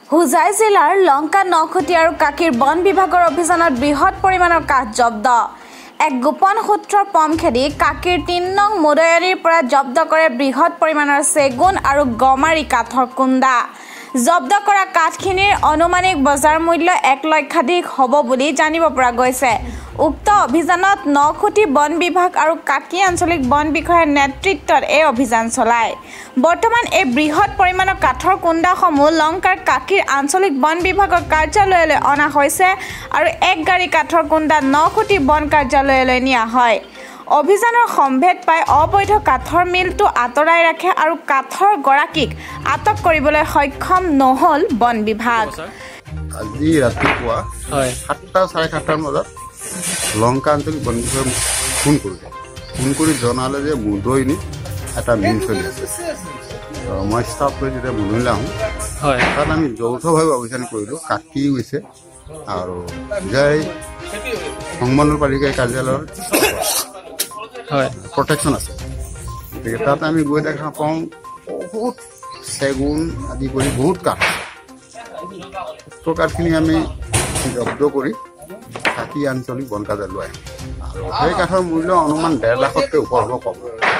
হুজাই জিলাৰ লংকা নখুটি আৰু কাকিৰ বন বিভাগৰ অভিযানত বৃহৎ পৰিমাণৰ কাঠ জব্দ এক গোপন সূত্ৰৰ পম খেদি কাকিৰ ৩ নং মুদয়াৰীৰ পৰা জব্দ কৰে বৃহৎ পৰিমাণৰ চেগুন আৰু গমাৰি কাঠৰ কুণ্ডা জব্দ কৰা কাঠখিনিৰ অনুমানিক বজাৰ মূল্য ১ লক্ষাধিক হ'ব বুলি জানিব পৰা গৈছে উক্ত অভিযানত নখুটি বন বিভাগ আৰু কাকি আঞ্চলিক বন বিষয়াৰ নেতৃত্বত এই অভিযান চলায় বৰ্তমান এই বৃহৎ পৰিমাণৰ কাঠৰ কুণ্ডাসমূহ লংকাৰ কাকিৰ আঞ্চলিক বন বিভাগৰ কাৰ্যালয়লৈ অনা হৈছে আৰু এক গাড়ী কাঠৰ কুণ্ডা নখুটি বন কাৰ্যালয়লৈ নিয়া হয় অভিযানৰ সম্ভেদ পাই অবৈধ কাঠৰ মিলটো আঁতৰাই ৰাখে আৰু কাঠৰ গৰাকীক আটক কৰিবলৈ সক্ষম নহল বন বিভাগ আজি ৰাতিপুৱা ৭টা ৭:৩০ বজাত লংকা আঞ্চলিক বন বিভাগে ফোন কৰি জনালে যে মুদৈনী এটা মিল চলি আছে মই ষ্টাফ লৈ যেতিয়া মুদৈলৈ আহোঁ তাত আমি যৌথভাৱে অভিযান কৰিলোঁ কাকি গৈছে আৰু যাই সংমণ্ডলপালিকা কাৰ্যালয়ৰ প্ৰটেকশ্যন আছে গতিকে তাত আমি গৈ দেখা পাওঁ বহুত চেগুন আদি কৰি বহুত কাঠ উক্ত কাঠখিনি আমি জব্দ কৰি কাকি আঞ্চলিক বন কাৰ্যালয় আৰু সেই কাঠৰ মূল্য অনুমান ১.৫ লাখতকৈ ওপৰ হ'ব কম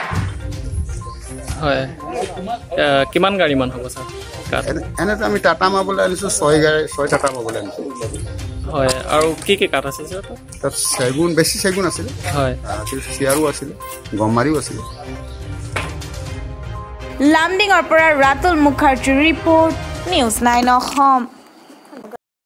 হয় কিমান গাড়ীমান হ'ব ছাৰ এনেতো আমি টাটা মাবলৈ আনিছোঁ ৬ টাটা মাবলৈ আনিছোঁ হয় আৰু কি কাঠ আছে ছাৰ তাত চেগুন বেছি চেগুন আছিলে হয় চিয়াৰো আছিলে গমাৰিও আছিলে লামডিঙৰ পৰা ৰাতুল মুখাৰ্জীৰ ৰিপৰ্ট নিউজ ৯ অসম